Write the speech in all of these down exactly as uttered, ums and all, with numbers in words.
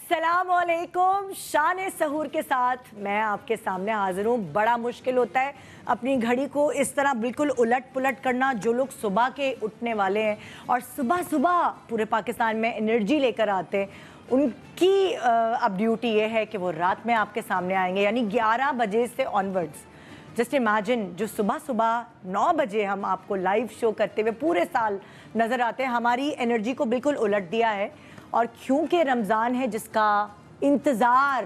अस्सलामुअलैकुम। शान सहूर के साथ मैं आपके सामने हाजिर हूँ। बड़ा मुश्किल होता है अपनी घड़ी को इस तरह बिल्कुल उलट पुलट करना। जो लोग सुबह के उठने वाले हैं और सुबह सुबह पूरे पाकिस्तान में एनर्जी लेकर आते हैं, उनकी अब ड्यूटी ये है कि वो रात में आपके सामने आएंगे, यानी ग्यारह बजे से ऑनवर्ड्स। जस्ट इमेजिन, जो सुबह सुबह नौ बजे हम आपको लाइव शो करते हुए पूरे साल नज़र आते हैं, हमारी एनर्जी को बिल्कुल उलट दिया है। और क्योंकि रमज़ान है जिसका इंतज़ार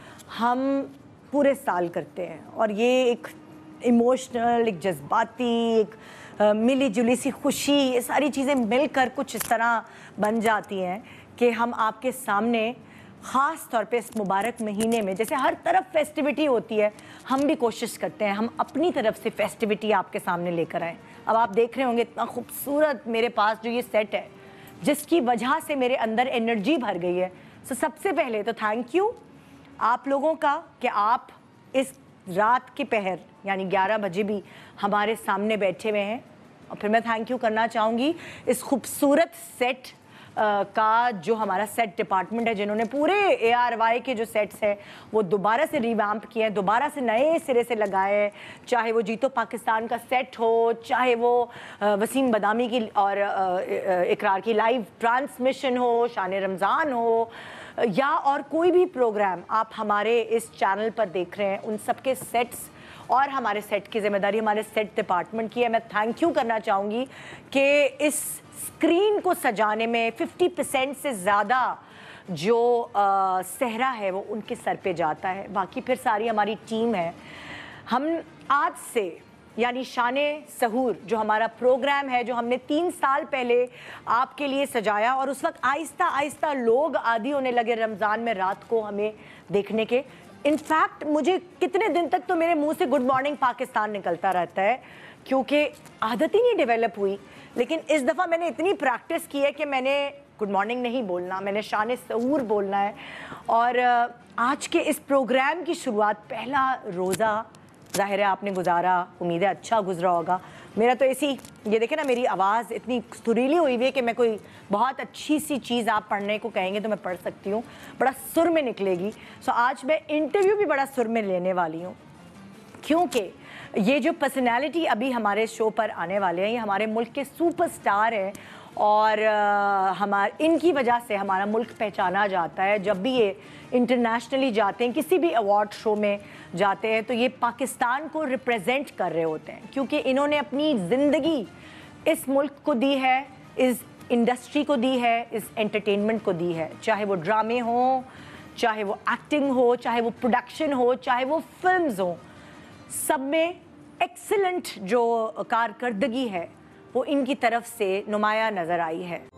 हम पूरे साल करते हैं, और ये एक इमोशनल, एक जज्बाती, एक मिली जुली सी खुशी, ये सारी चीज़ें मिलकर कुछ इस तरह बन जाती हैं कि हम आपके सामने ख़ास तौर पे इस मुबारक महीने में, जैसे हर तरफ फेस्टिविटी होती है, हम भी कोशिश करते हैं हम अपनी तरफ से फेस्टिविटी आपके सामने लेकर आएँ। अब आप देख रहे होंगे इतना खूबसूरत मेरे पास जो ये सेट है, जिसकी वजह से मेरे अंदर एनर्जी भर गई है। सो सबसे पहले तो थैंक यू आप लोगों का कि आप इस रात के पहर यानी ग्यारह बजे भी हमारे सामने बैठे हुए हैं। और फिर मैं थैंक यू करना चाहूँगी इस खूबसूरत सेट Uh, का जो हमारा सेट डिपार्टमेंट है, जिन्होंने पूरे ए आर वाई के जो सेट्स हैं वो दोबारा से रिवैम्प किए हैं, दोबारा से नए सिरे से लगाए हैं। चाहे वो जीतो पाकिस्तान का सेट हो, चाहे वो uh, वसीम बदामी की और uh, इकरार की लाइव ट्रांसमिशन हो, शान रमज़ान हो, या और कोई भी प्रोग्राम आप हमारे इस चैनल पर देख रहे हैं, उन सब के सेट्स और हमारे सेट की जिम्मेदारी हमारे सेट डिपार्टमेंट की है। मैं थैंक यू करना चाहूँगी कि इस स्क्रीन को सजाने में पचास परसेंट से ज़्यादा जो आ, सहरा है वो उनके सर पे जाता है। बाकी फिर सारी हमारी टीम है। हम आज से यानी शाने सहूर जो हमारा प्रोग्राम है, जो हमने तीन साल पहले आपके लिए सजाया, और उस वक्त आहिस्ता आहिस्ता लोग आदी होने लगे रमज़ान में रात को हमें देखने के। इनफैक्ट मुझे कितने दिन तक तो मेरे मुंह से गुड मॉर्निंग पाकिस्तान निकलता रहता है, क्योंकि आदत ही नहीं डेवलप हुई। लेकिन इस दफ़ा मैंने इतनी प्रैक्टिस की है कि मैंने गुड मॉर्निंग नहीं बोलना, मैंने शान सहूर बोलना है। और आज के इस प्रोग्राम की शुरुआत, पहला रोज़ा ज़ाहिर है आपने गुजारा, उम्मीद है अच्छा गुजरा होगा। मेरा तो ऐसी, ये देखें ना, मेरी आवाज़ इतनी सुरीली हुई हुई है कि मैं कोई बहुत अच्छी सी चीज़ आप पढ़ने को कहेंगे तो मैं पढ़ सकती हूँ, बड़ा सुर में निकलेगी। सो आज मैं इंटरव्यू भी बड़ा सुर में लेने वाली हूँ, क्योंकि ये जो पर्सनैलिटी अभी हमारे शो पर आने वाले हैं, ये हमारे मुल्क के सुपरस्टार हैं, और हमारे इनकी वजह से हमारा मुल्क पहचाना जाता है। जब भी ये इंटरनेशनली जाते हैं, किसी भी अवार्ड शो में जाते हैं, तो ये पाकिस्तान को रिप्रेजेंट कर रहे होते हैं, क्योंकि इन्होंने अपनी ज़िंदगी इस मुल्क को दी है, इस इंडस्ट्री को दी है, इस एंटरटेनमेंट को दी है। चाहे वो ड्रामे हों, चाहे वो एक्टिंग हो, चाहे वो प्रोडक्शन हो, चाहे वो फिल्म्स हों, सब में एक्सीलेंट जो कारकर्दगी है वो इनकी तरफ से नुमाया नज़र आई है।